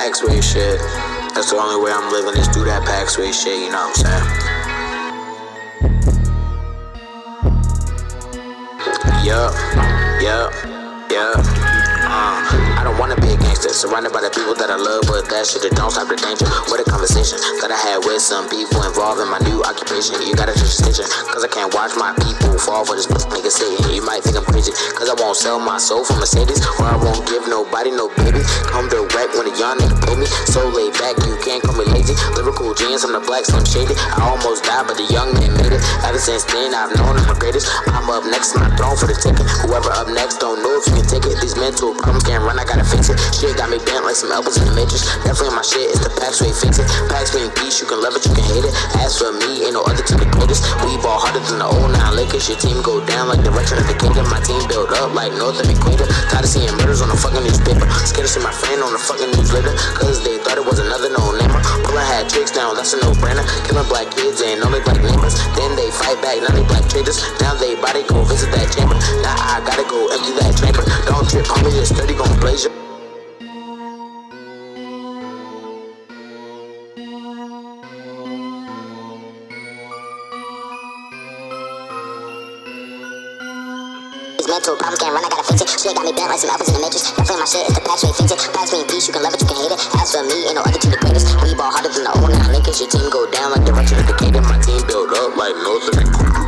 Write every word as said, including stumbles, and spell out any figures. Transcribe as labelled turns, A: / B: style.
A: Paxway shit. That's the only way I'm living is through that Paxway shit, you know what I'm saying? Yup, yup, yup. Uh, I don't wanna be a gangster, surrounded by the people that I love, but that shit, it don't stop the danger. What a conversation that I had with some people involved in my new occupation. You gotta just attention, cause I can't watch my people fall for this nigga sitting. You might think I'm crazy, cause I won't sell my soul for Mercedes, or I won't give nobody no baby. Come direct when a young nigga pay me, so laid back, you can't call me lazy. Lyrical genius, I'm the black slim shady. I almost died, but the young man made it. Ever since then, I've known I'm the greatest. I'm up next to my throne for the ticket. Whoever up next don't know if you can take it. These mental problems can't run, I gotta fix it. Shit got me bent like some elbows in the matrix. Definitely my shit is the Paxway, fix it. Paxway in peace, you can love it, you can hate it. As for me, ain't no other team the greatest. We ball harder than the old nine Lakers. Your team go down like the return of the kingdom. My team build up like north of equator. Tired of seeing murders on the fucking newspaper. Scared to see my friend on the fucking newsletter, cause they thought it was another no-namer. Pulling had tricks down, that's a no-brainer. Killing black kids and only black neighbors. Then they fight back, now they black traders. Now they body go visit that chamber. Now I gotta go empty that chamber. Don't trip, homie, this thirty gon' blaze you.
B: Mental problems can't run, I gotta fix it. Shit got me bent like some elbows in the matrix. Definitely my shit is the Paxway, fix it. Paxway in peace, you can love it, you can hate it. As for me, ain't no other team the greatest. We ball harder than the old nine Lakers. Your team go down like the return of the kingdom. My team build up like north of the